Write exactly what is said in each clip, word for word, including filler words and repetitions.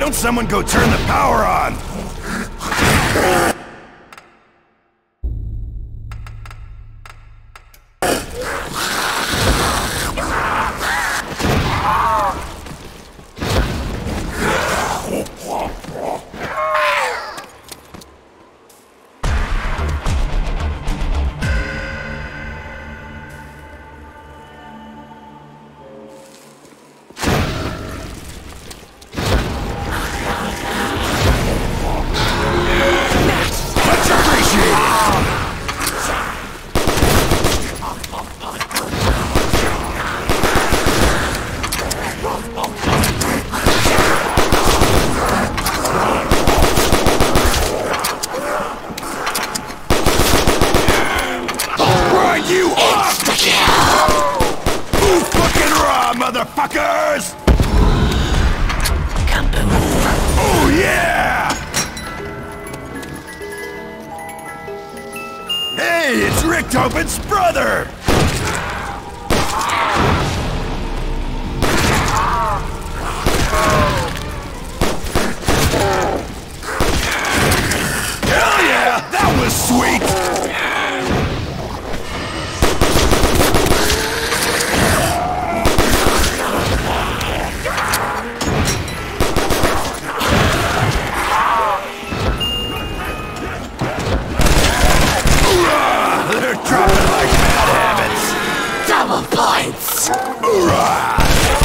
don't someone go turn the power on? Motherfuckers! Kaboom! Oh yeah! Hey, it's Rick Tobin's brother! Hell yeah! That was sweet! Dropping like bad habits. Double points. Hoorah!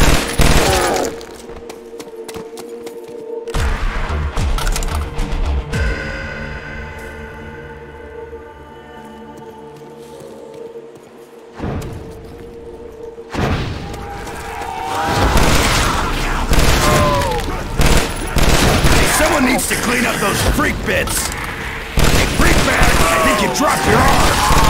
Hey, someone needs to clean up those freak bits. Hey, freak bag, I think you dropped your arm.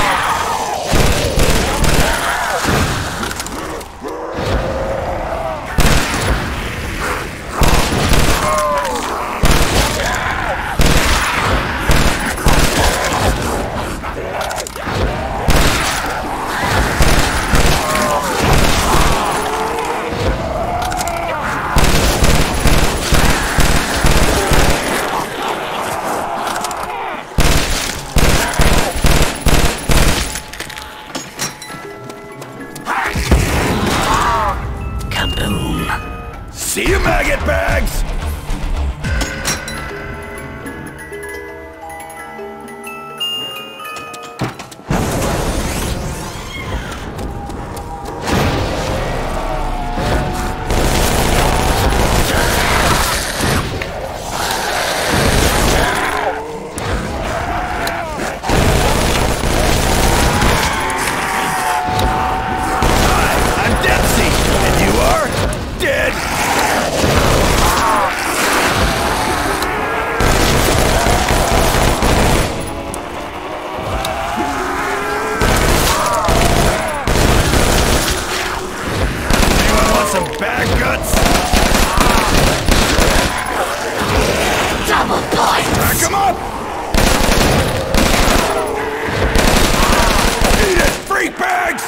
See you, maggot bags! Some bad guts? Double points! Back 'em up! Eat it, freak bags!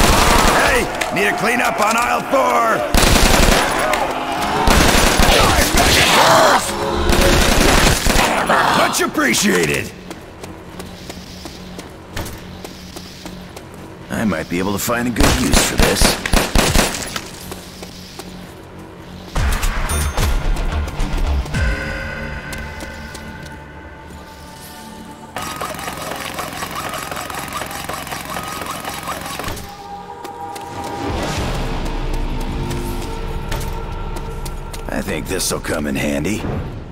Need to clean up on aisle four! Yours! Much appreciated! I might be able to find a good use for this. I think this'll come in handy.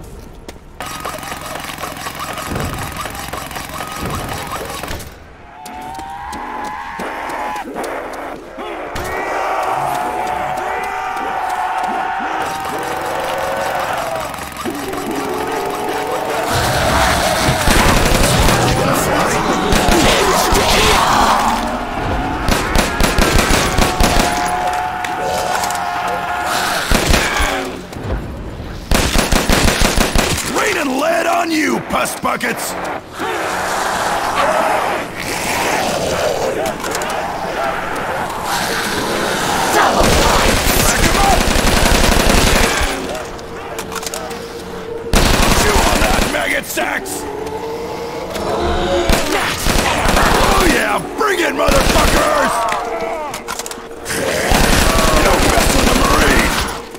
Pus buckets! Chew on that, maggot sacks! Oh yeah, bring it, motherfuckers! You don't mess with the Marines!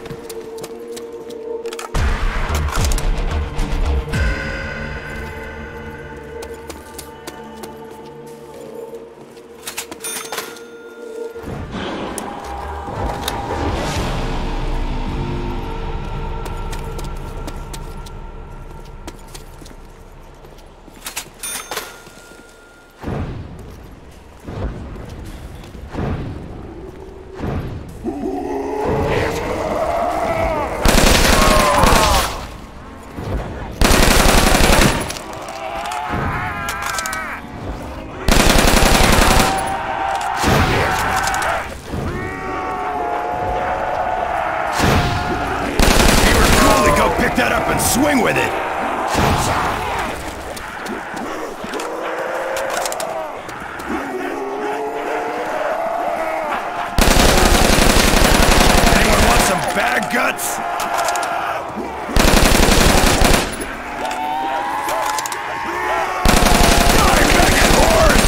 That up and swing with it! Anyone want some bad guts? Die, maggot horse!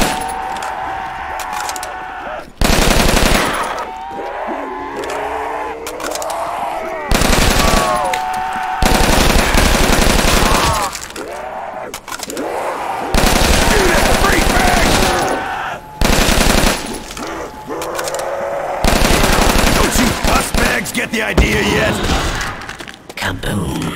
Get the idea yet? Kaboom.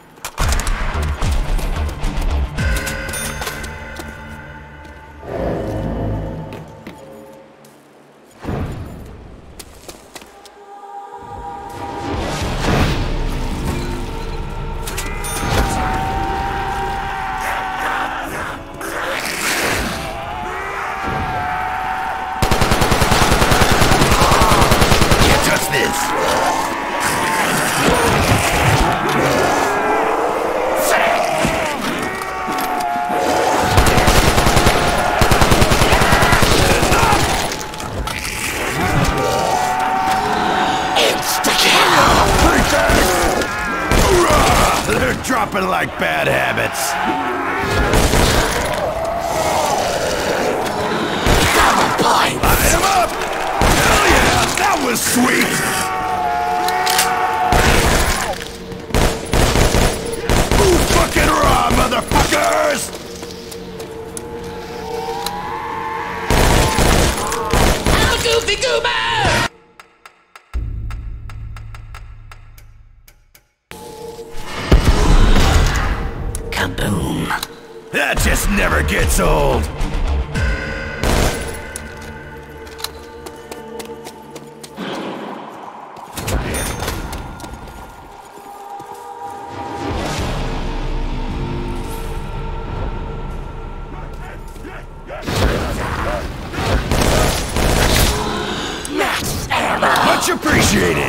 Can't touch this. They're dropping like bad habits. Double point! Light 'em up! Hell yeah! That was sweet! Ooh, fucking raw, motherfuckers! I'm a goofy goober! Kaboom. That just never gets old. Much appreciated.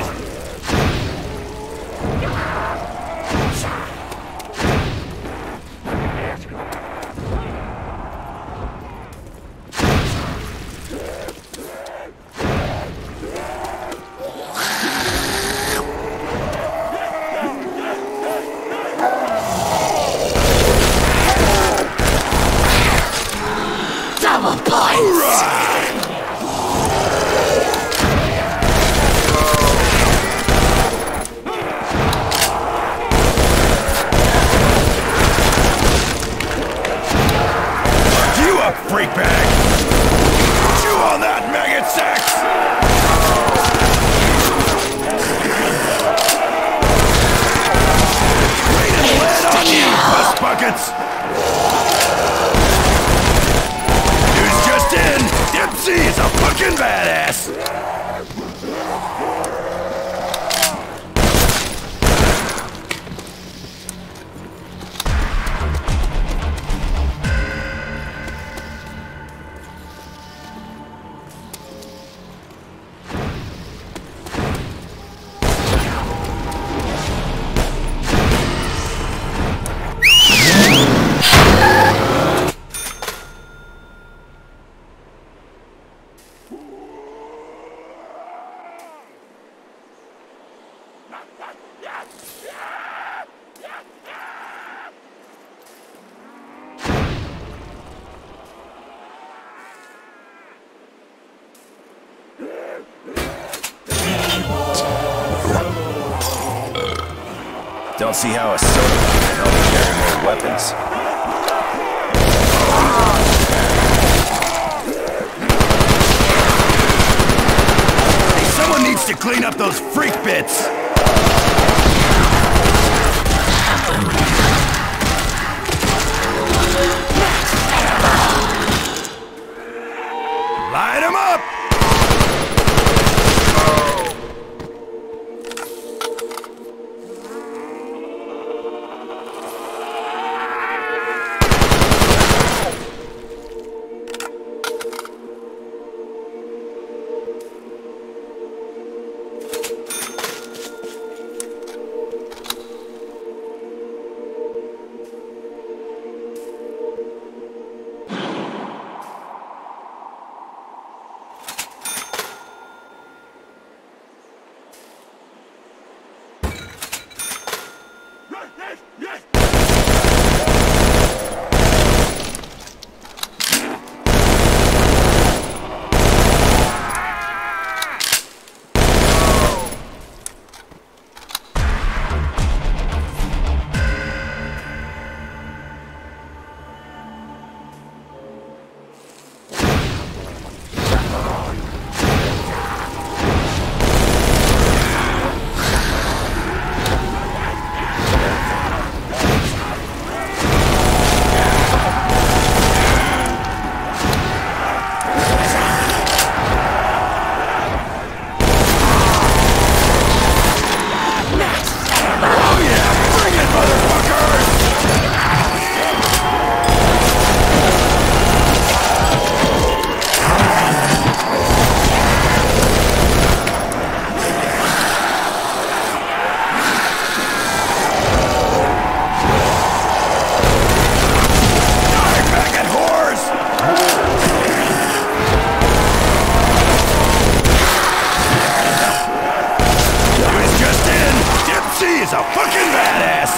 fucking badass! Don't see how a soda can help carry more weapons. Hey, someone needs to clean up those freak bits! Light 'em up! Is a fucking badass!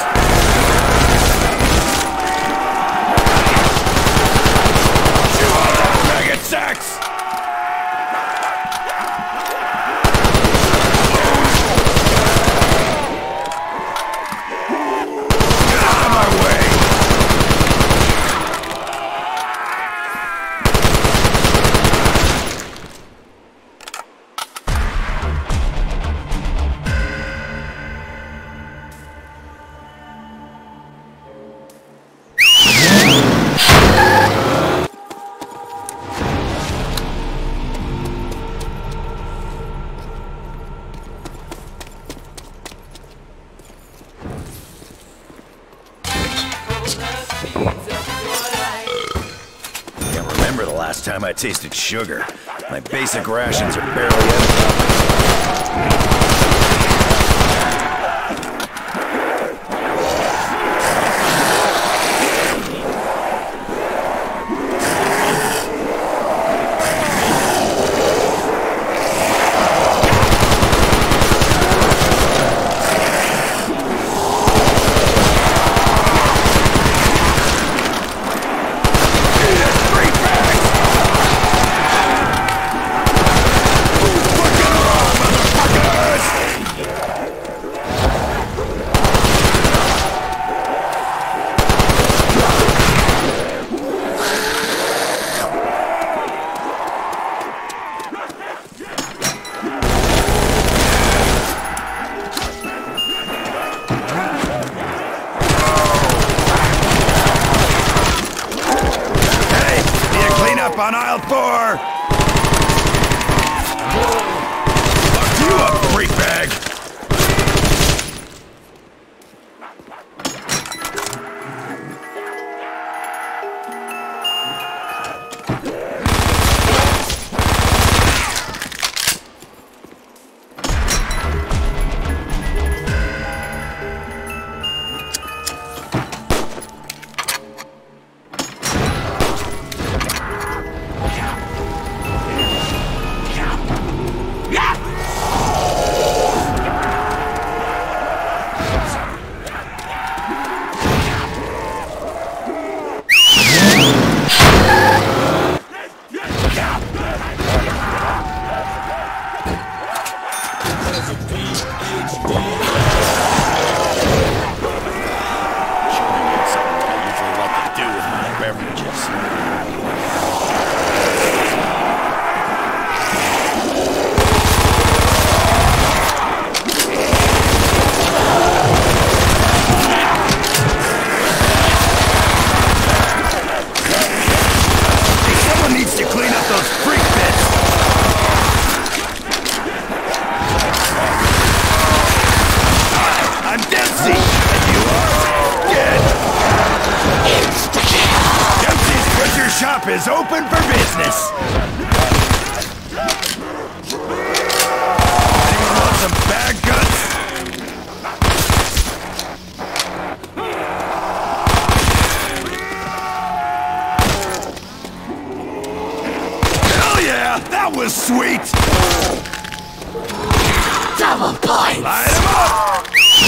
Chew on that, maggot sacks! Get out of my way! Can't remember the last time I tasted sugar. My basic rations are barely empty. On aisle four! so sweet! Double points! Light him up!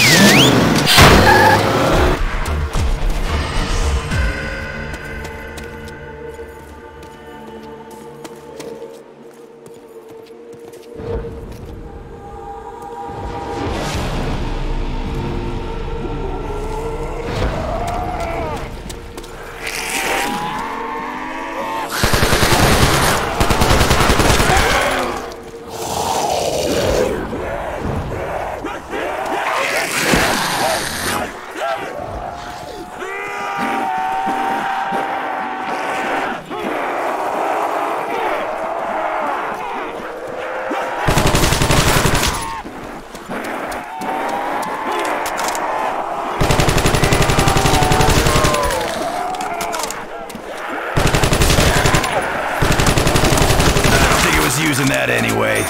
Using that anyway.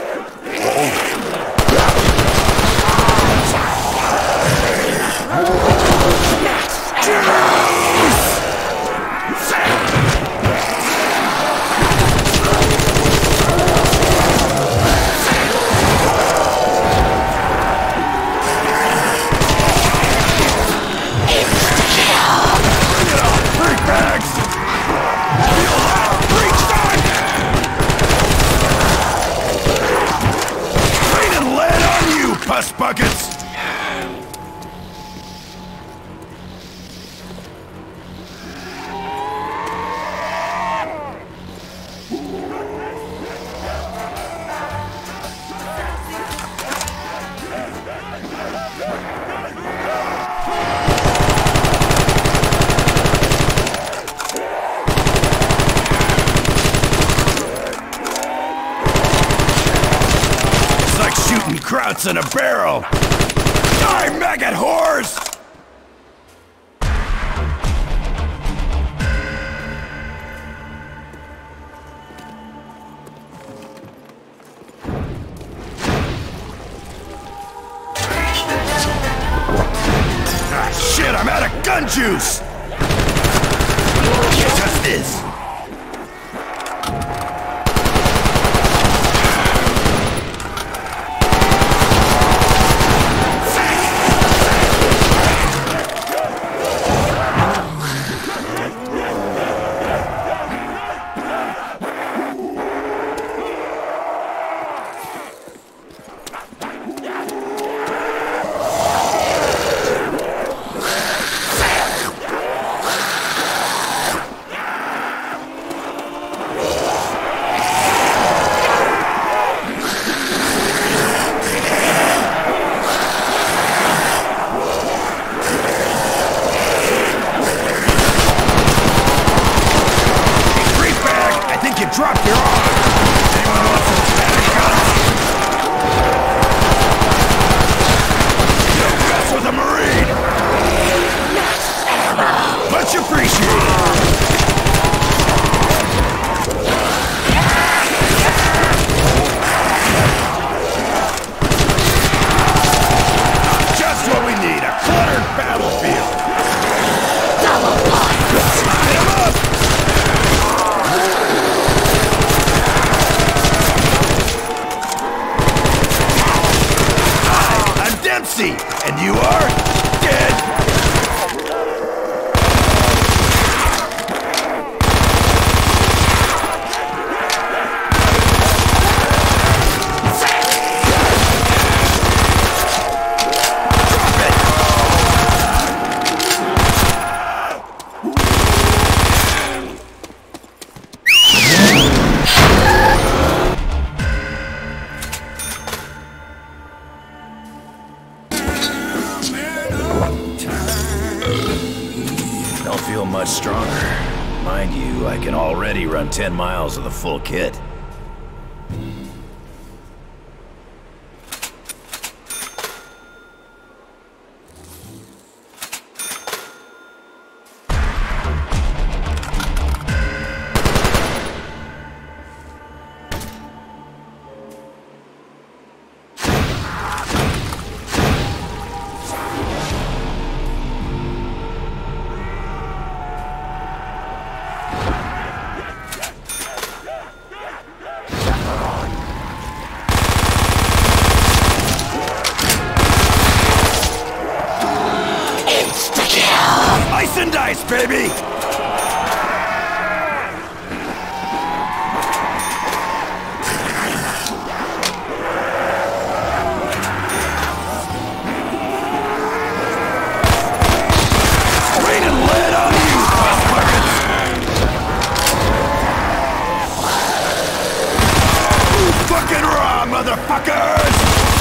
Buckets! It's like shooting krauts in a barrel! Die, maggot whores! Ah, shit, I'm out of gun juice! Just this. Drop your arm! Anyone want some static guns? Don't mess with a Marine! Much appreciated! Just what we need, a cluttered battlefield! Double points! Line 'em up! Dempsey, and you are dead. Don't feel much stronger. Mind you, I can already run ten miles with a full kit. baby! Raining lead on you, buckets! Fucking wrong, motherfuckers!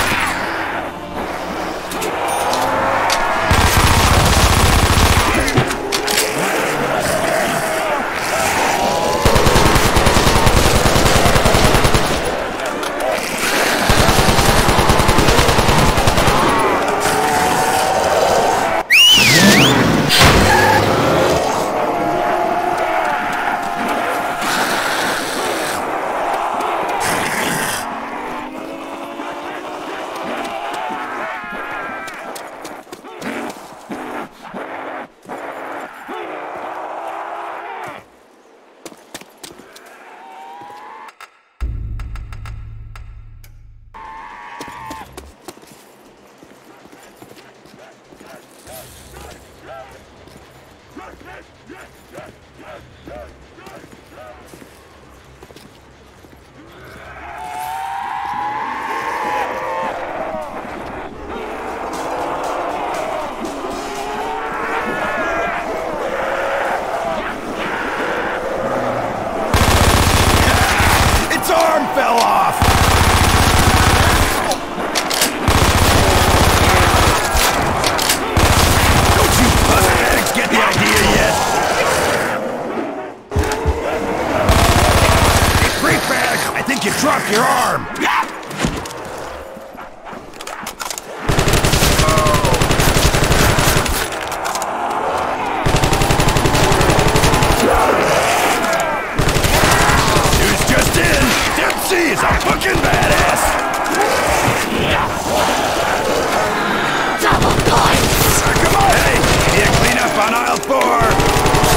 Drop your arm! News just in! Dempsey is a fucking badass! Double points! Uh, come on, hey! Need a clean up on aisle four!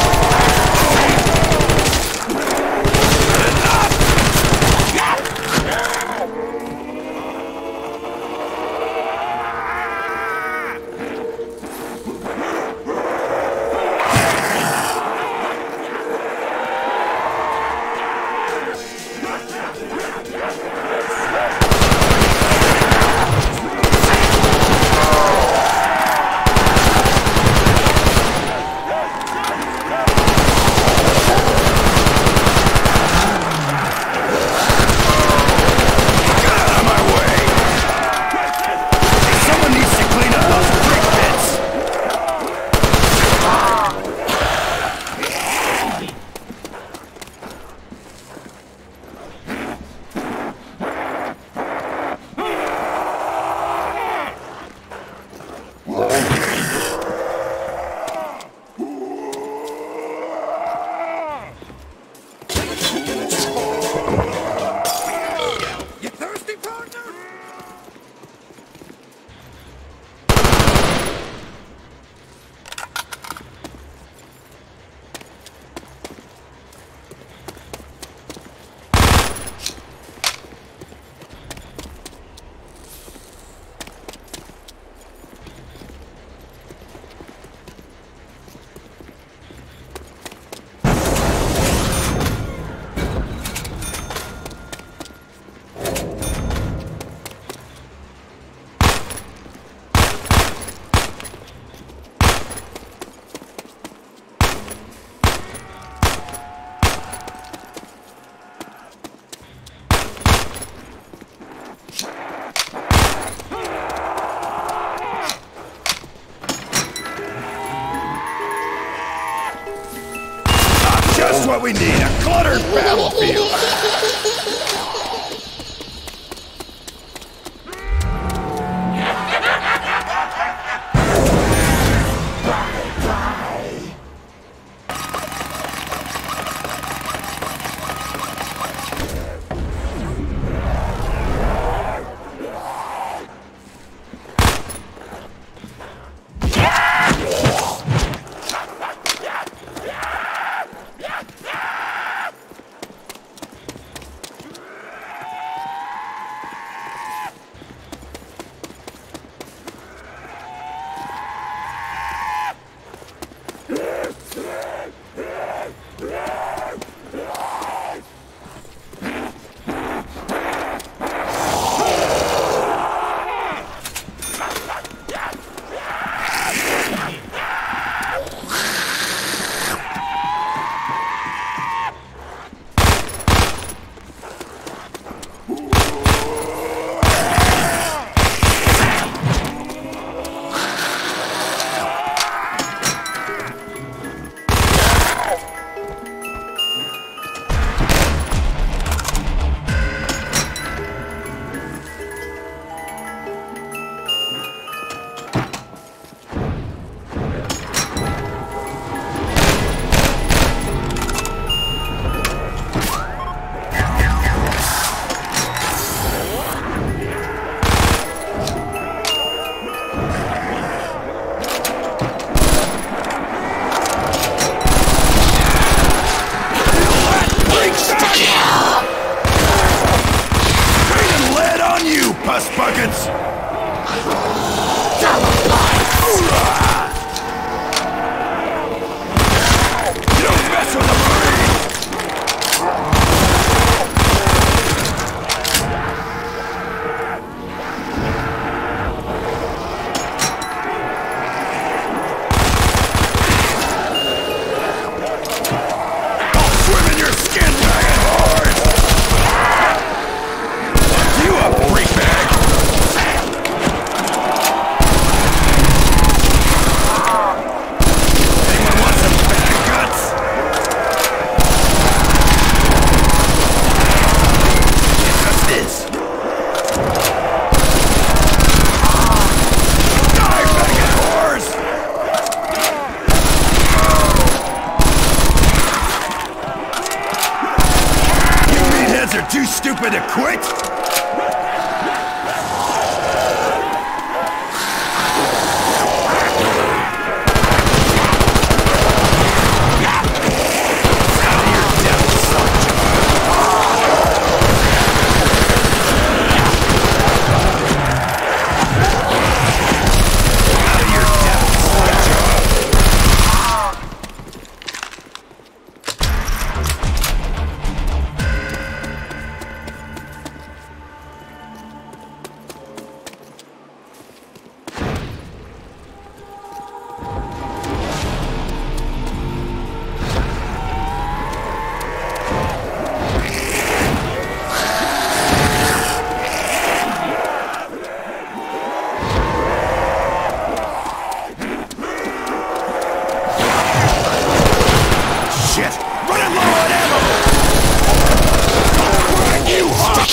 Just what we need, a cluttered battlefield! puss buckets! Double points! You don't mess with the Marines! I'll swim in your skin, faggot whores! You a freak bag! Anyone want some bad guts? Just this. Die, faggot whores! You meatheads are too stupid to quit? Shit! Running low on ammo! Right, you hawk!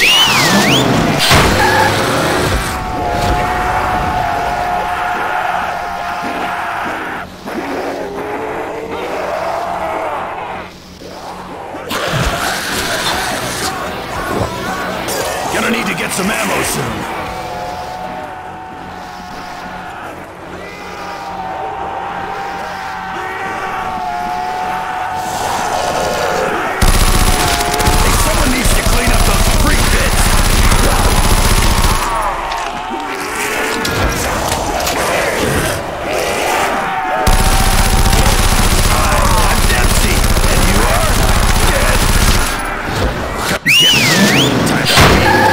Gonna need to get some ammo soon. Someone needs to clean up those freak bits! I'm Dempsey, and you are dead. Get time to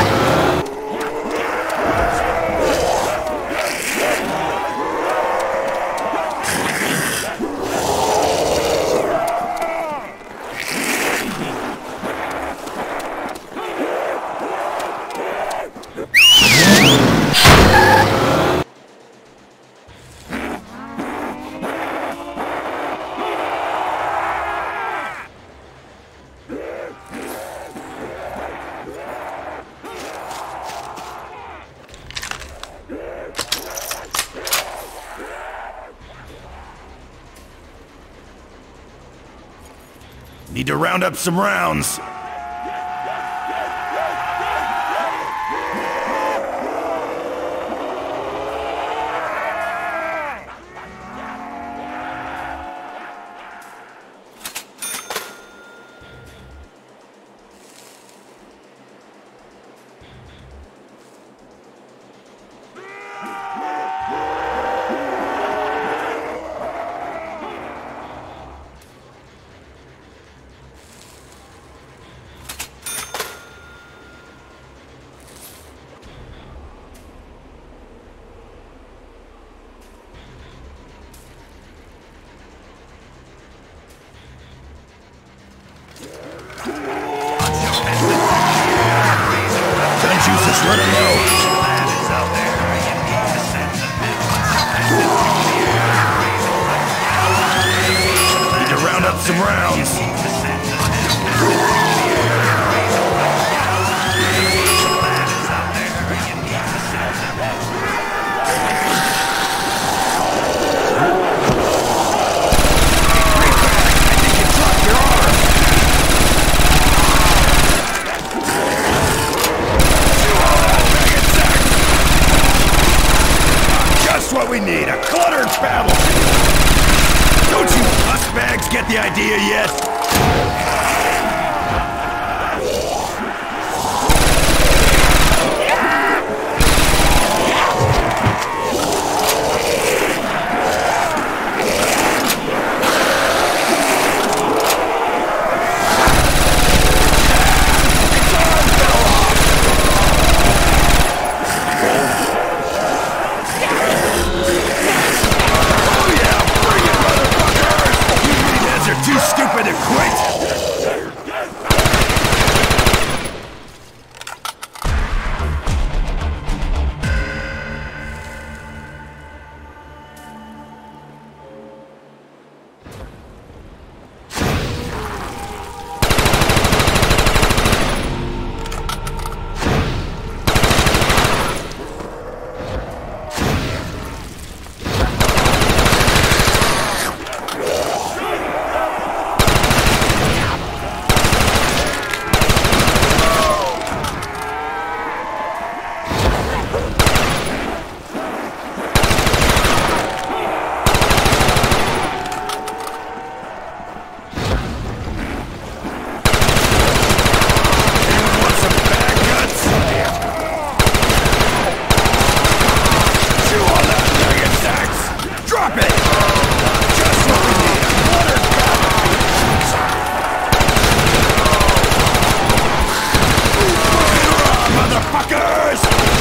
Need to round up some rounds. Gun juice is running low. Need to round up some rounds. What we need, a cluttered battlefield! Don't you puss bags get the idea yet? motherfuckers!